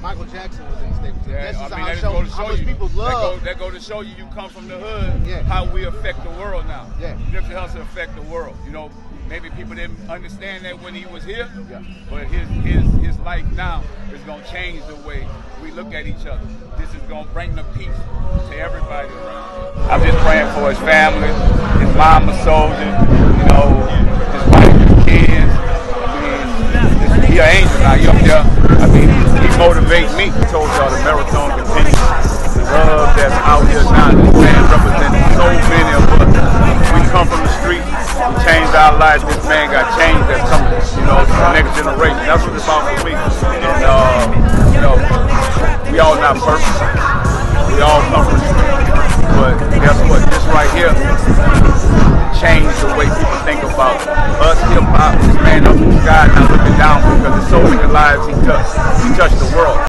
Michael Jackson was in Staples Center. Yeah, That's just that just go to show much you. people love. That go to show you come from the hood, how we affect the world now. Yeah. Nipsey Hussle affect the world. You know, maybe people didn't understand that when he was here, but his life now is gonna change the way we look at each other. This is gonna bring the peace to everybody around. I'm just praying for his family. His mom a soldier. You know, his wife, his kids. I mean, he an angel now. You up there? I mean, he motivates me. He told y'all the marathon continues. The love that's out here now, this man represents so many of us. We come from the street, we changed our lives. This man got changed that's coming, you know, to the next generation. That's what it's about for me. And, you know, we all not perfect. We all come from the street. But guess what? This right here changed the way people think about us, hip-hop, this man up in the sky, not looking down, because there's so many lives he touched. He touched the world.